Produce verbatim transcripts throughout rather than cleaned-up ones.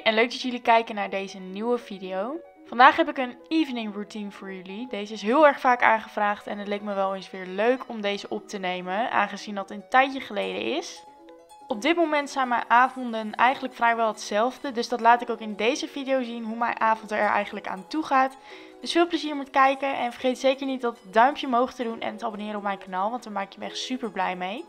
en leuk dat jullie kijken naar deze nieuwe video. Vandaag heb ik een evening routine voor jullie. Deze is heel erg vaak aangevraagd en het leek me wel eens weer leuk om deze op te nemen, aangezien dat een tijdje geleden is. Op dit moment zijn mijn avonden eigenlijk vrijwel hetzelfde, dus dat laat ik ook in deze video zien hoe mijn avond er eigenlijk aan toe gaat. Dus veel plezier met kijken en vergeet zeker niet dat duimpje omhoog te doen en te abonneren op mijn kanaal, want daar maak je me echt super blij mee.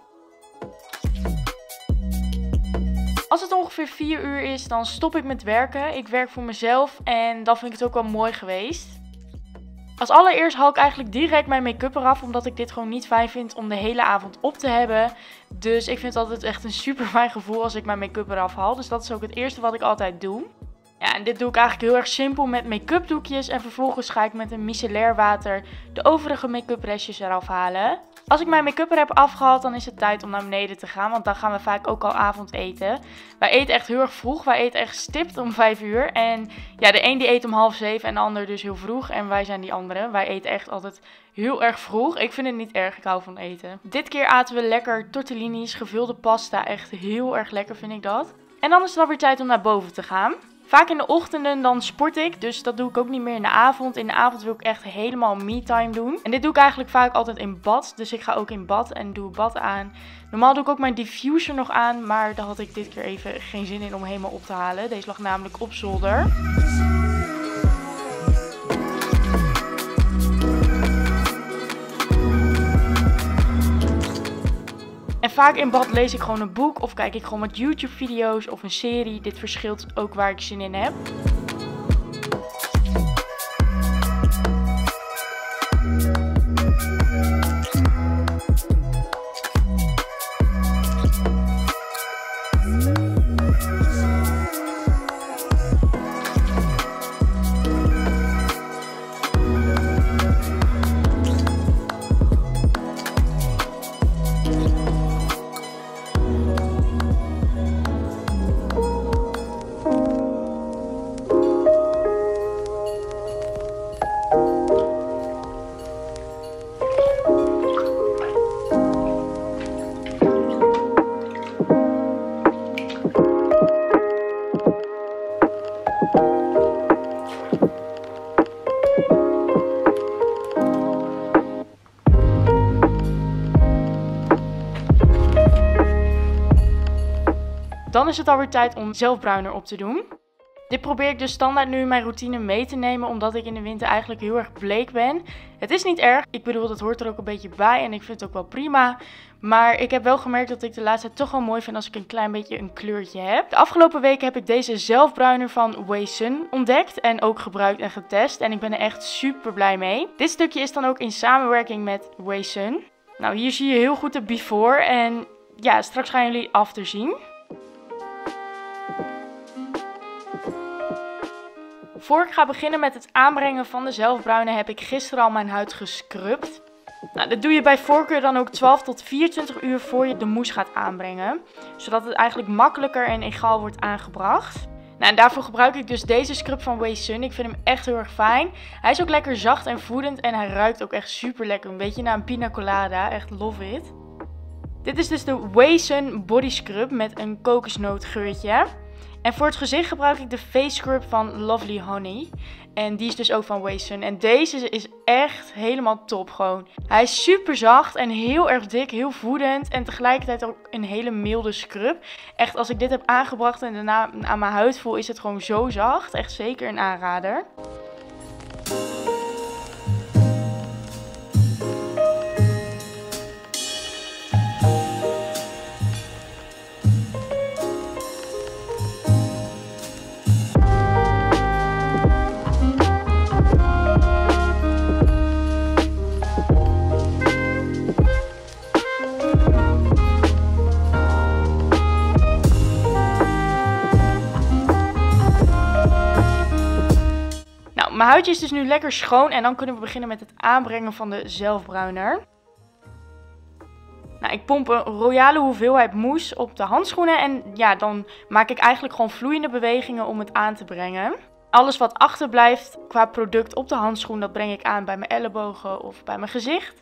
Als het ongeveer vier uur is, dan stop ik met werken. Ik werk voor mezelf en dan vind ik het ook wel mooi geweest. Als allereerst haal ik eigenlijk direct mijn make-up eraf, omdat ik dit gewoon niet fijn vind om de hele avond op te hebben. Dus ik vind het altijd echt een super fijn gevoel als ik mijn make-up eraf haal. Dus dat is ook het eerste wat ik altijd doe. Ja, en dit doe ik eigenlijk heel erg simpel met make-up doekjes en vervolgens ga ik met een micellair water de overige make-up restjes eraf halen. Als ik mijn make-up er heb afgehaald, dan is het tijd om naar beneden te gaan, want dan gaan we vaak ook al avondeten. Wij eten echt heel erg vroeg, wij eten echt stipt om vijf uur. En ja, de een die eet om half zeven en de ander dus heel vroeg en wij zijn die andere. Wij eten echt altijd heel erg vroeg. Ik vind het niet erg, ik hou van eten. Dit keer aten we lekker tortellini's, gevulde pasta, echt heel erg lekker vind ik dat. En dan is het alweer tijd om naar boven te gaan. Vaak in de ochtenden dan sport ik, dus dat doe ik ook niet meer in de avond. In de avond wil ik echt helemaal me-time doen. En dit doe ik eigenlijk vaak altijd in bad, dus ik ga ook in bad en doe bad aan. Normaal doe ik ook mijn diffuser nog aan, maar daar had ik dit keer even geen zin in om helemaal op te halen. Deze lag namelijk op zolder. En vaak in bad lees ik gewoon een boek of kijk ik gewoon wat YouTube video's of een serie. Dit verschilt ook waar ik zin in heb. Dan is het alweer tijd om zelfbruiner op te doen. Dit probeer ik dus standaard nu in mijn routine mee te nemen, omdat ik in de winter eigenlijk heel erg bleek ben. Het is niet erg, ik bedoel dat hoort er ook een beetje bij en ik vind het ook wel prima. Maar ik heb wel gemerkt dat ik de laatste tijd toch wel mooi vind als ik een klein beetje een kleurtje heb. De afgelopen weken heb ik deze zelfbruiner van Waysun ontdekt en ook gebruikt en getest. En ik ben er echt super blij mee. Dit stukje is dan ook in samenwerking met Waysun. Nou, hier zie je heel goed de before en ja, straks gaan jullie after zien. Voor ik ga beginnen met het aanbrengen van de zelfbruiner heb ik gisteren al mijn huid gescrubt. Nou, dat doe je bij voorkeur dan ook twaalf tot vierentwintig uur voor je de mousse gaat aanbrengen. Zodat het eigenlijk makkelijker en egaal wordt aangebracht. Nou, en daarvoor gebruik ik dus deze scrub van Waysun. Ik vind hem echt heel erg fijn. Hij is ook lekker zacht en voedend en hij ruikt ook echt super lekker. Een beetje naar een pina colada. Echt love it. Dit is dus de Waysun Body Scrub met een kokosnootgeurtje. En voor het gezicht gebruik ik de face scrub van Lovely Honey. En die is dus ook van Waysun. En deze is echt helemaal top gewoon. Hij is super zacht en heel erg dik, heel voedend. En tegelijkertijd ook een hele milde scrub. Echt als ik dit heb aangebracht en daarna aan mijn huid voel, is het gewoon zo zacht. Echt zeker een aanrader. Mijn huidje is dus nu lekker schoon en dan kunnen we beginnen met het aanbrengen van de zelfbruiner. Nou, ik pomp een royale hoeveelheid mousse op de handschoenen en ja, dan maak ik eigenlijk gewoon vloeiende bewegingen om het aan te brengen. Alles wat achterblijft qua product op de handschoen, dat breng ik aan bij mijn ellebogen of bij mijn gezicht.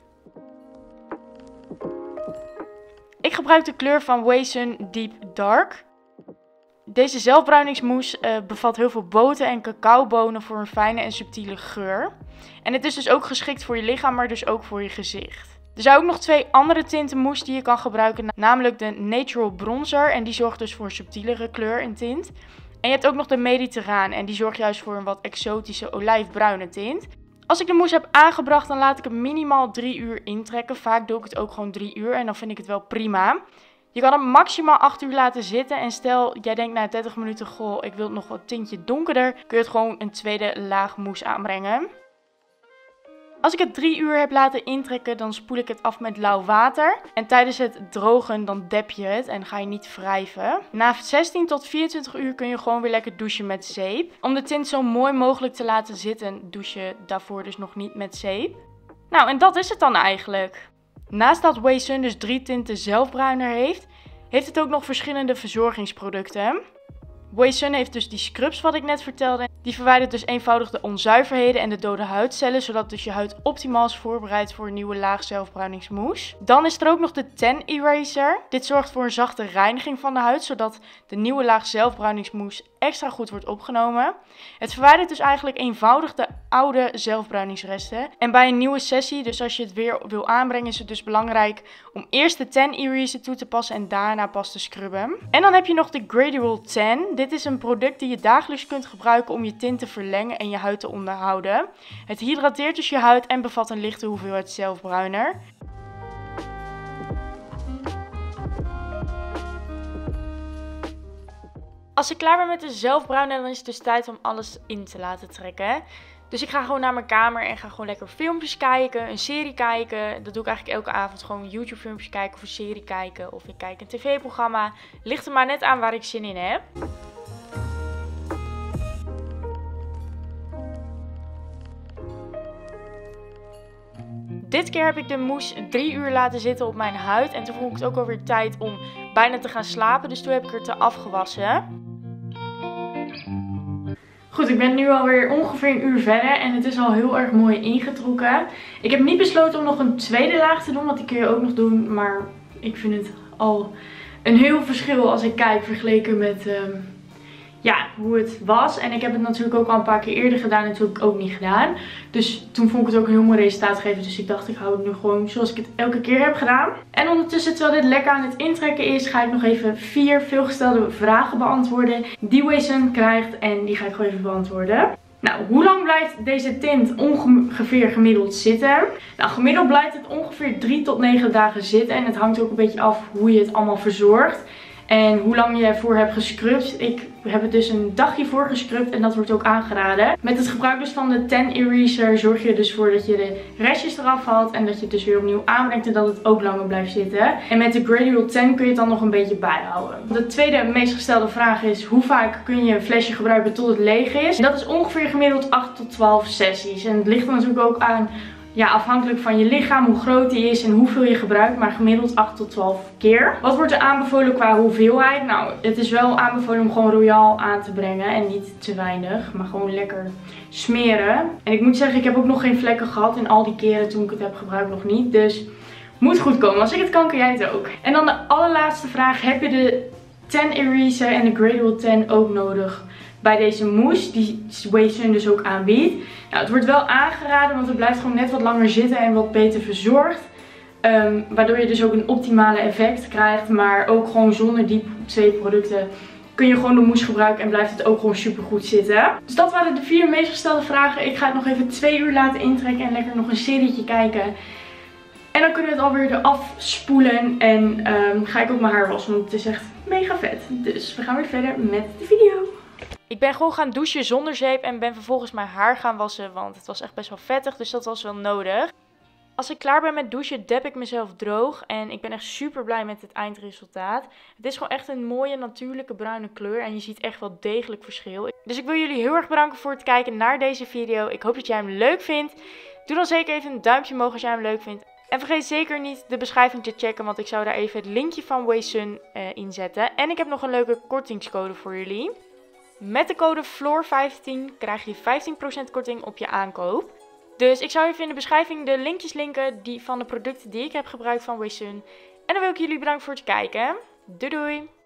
Ik gebruik de kleur van Waysun Deep Dark. Deze zelfbruiningsmousse uh, bevat heel veel boten en cacaobonen voor een fijne en subtiele geur. En het is dus ook geschikt voor je lichaam, maar dus ook voor je gezicht. Er zijn ook nog twee andere tinten mousse die je kan gebruiken, namelijk de Natural Bronzer en die zorgt dus voor een subtielere kleur in tint. En je hebt ook nog de Mediterraan en die zorgt juist voor een wat exotische olijfbruine tint. Als ik de mousse heb aangebracht, dan laat ik hem minimaal drie uur intrekken. Vaak doe ik het ook gewoon drie uur en dan vind ik het wel prima. Je kan hem maximaal acht uur laten zitten en stel jij denkt na dertig minuten, goh, ik wil het nog wat tintje donkerder, kun je het gewoon een tweede laag mousse aanbrengen. Als ik het drie uur heb laten intrekken, dan spoel ik het af met lauw water. En tijdens het drogen dan dep je het en ga je niet wrijven. Na zestien tot vierentwintig uur kun je gewoon weer lekker douchen met zeep. Om de tint zo mooi mogelijk te laten zitten, douche je daarvoor dus nog niet met zeep. Nou, en dat is het dan eigenlijk. Naast dat Waesun dus drie tinten zelfbruiner heeft, heeft het ook nog verschillende verzorgingsproducten. Waesun heeft dus die scrubs wat ik net vertelde. Die verwijdert dus eenvoudig de onzuiverheden en de dode huidcellen, zodat dus je huid optimaal is voorbereid voor een nieuwe laag zelfbruiningsmousse. Dan is er ook nog de Tan Eraser. Dit zorgt voor een zachte reiniging van de huid, zodat de nieuwe laag zelfbruiningsmousse extra goed wordt opgenomen. Het verwijdert dus eigenlijk eenvoudig de oude zelfbruiningsresten. En bij een nieuwe sessie, dus als je het weer wil aanbrengen, is het dus belangrijk om eerst de Tan Eraser toe te passen en daarna pas te scrubben. En dan heb je nog de Gradual Tan. Dit is een product die je dagelijks kunt gebruiken om je tint te verlengen en je huid te onderhouden. Het hydrateert dus je huid en bevat een lichte hoeveelheid zelfbruiner. Als ik klaar ben met de zelfbruiner, dan is het dus tijd om alles in te laten trekken. Dus ik ga gewoon naar mijn kamer en ga gewoon lekker filmpjes kijken, een serie kijken. Dat doe ik eigenlijk elke avond, gewoon YouTube filmpjes kijken of een serie kijken. Of ik kijk een tv-programma. Ligt er maar net aan waar ik zin in heb. Dit keer heb ik de mousse drie uur laten zitten op mijn huid. En toen vond ik het ook alweer tijd om bijna te gaan slapen. Dus toen heb ik er te afgewassen. Goed, ik ben nu alweer ongeveer een uur verder en het is al heel erg mooi ingetrokken. Ik heb niet besloten om nog een tweede laag te doen, want die kun je ook nog doen. Maar ik vind het al een heel verschil als ik kijk vergeleken met um, ja, hoe het was. En ik heb het natuurlijk ook al een paar keer eerder gedaan en natuurlijk ook niet gedaan. Dus toen vond ik het ook een heel mooi resultaat geven. Dus ik dacht, ik hou het nu gewoon zoals ik het elke keer heb gedaan. En ondertussen, terwijl dit lekker aan het intrekken is, ga ik nog even vier veelgestelde vragen beantwoorden die Waesun krijgt. En die ga ik gewoon even beantwoorden. Nou, hoe lang blijft deze tint ongeveer gemiddeld zitten? Nou, gemiddeld blijft het ongeveer drie tot negen dagen zitten. En het hangt ook een beetje af hoe je het allemaal verzorgt. En hoe lang je ervoor hebt gescrubt. Ik heb het dus een dagje voor gescrubt en dat wordt ook aangeraden. Met het gebruik dus van de Tan Eraser zorg je er dus voor dat je de restjes eraf haalt. En dat je het dus weer opnieuw aanbrengt en dat het ook langer blijft zitten. En met de Gradual Tan kun je het dan nog een beetje bijhouden. De tweede meest gestelde vraag is: hoe vaak kun je een flesje gebruiken tot het leeg is? En dat is ongeveer gemiddeld acht tot twaalf sessies. En het ligt er natuurlijk ook aan, ja, afhankelijk van je lichaam, hoe groot die is en hoeveel je gebruikt, maar gemiddeld acht tot twaalf keer. Wat wordt er aanbevolen qua hoeveelheid? Nou, het is wel aanbevolen om gewoon royaal aan te brengen en niet te weinig, maar gewoon lekker smeren. En ik moet zeggen, ik heb ook nog geen vlekken gehad in al die keren toen ik het heb gebruikt, nog niet. Dus moet goed komen. Als ik het kan, kun jij het ook. En dan de allerlaatste vraag: heb je de Tan Eraser en de Gradual Tan ook nodig bij deze mousse die Waesun dus ook aanbiedt? Nou, het wordt wel aangeraden, want het blijft gewoon net wat langer zitten en wat beter verzorgd. Um, waardoor je dus ook een optimale effect krijgt. Maar ook gewoon zonder die twee producten kun je gewoon de mousse gebruiken en blijft het ook gewoon super goed zitten. Dus dat waren de vier meest gestelde vragen. Ik ga het nog even twee uur laten intrekken en lekker nog een serietje kijken. En dan kunnen we het alweer eraf spoelen en um, ga ik ook mijn haar wassen, want het is echt mega vet. Dus we gaan weer verder met de video. Ik ben gewoon gaan douchen zonder zeep en ben vervolgens mijn haar gaan wassen, want het was echt best wel vettig, dus dat was wel nodig. Als ik klaar ben met douchen, dep ik mezelf droog en ik ben echt super blij met het eindresultaat. Het is gewoon echt een mooie natuurlijke bruine kleur en je ziet echt wel degelijk verschil. Dus ik wil jullie heel erg bedanken voor het kijken naar deze video. Ik hoop dat jij hem leuk vindt. Doe dan zeker even een duimpje omhoog als jij hem leuk vindt. En vergeet zeker niet de beschrijving te checken, want ik zou daar even het linkje van Waesun uh, in zetten. En ik heb nog een leuke kortingscode voor jullie. Met de code Floor vijftien krijg je vijftien procent korting op je aankoop. Dus ik zou even in de beschrijving de linkjes linken die van de producten die ik heb gebruikt van Waesun. En dan wil ik jullie bedanken voor het kijken. Doei doei!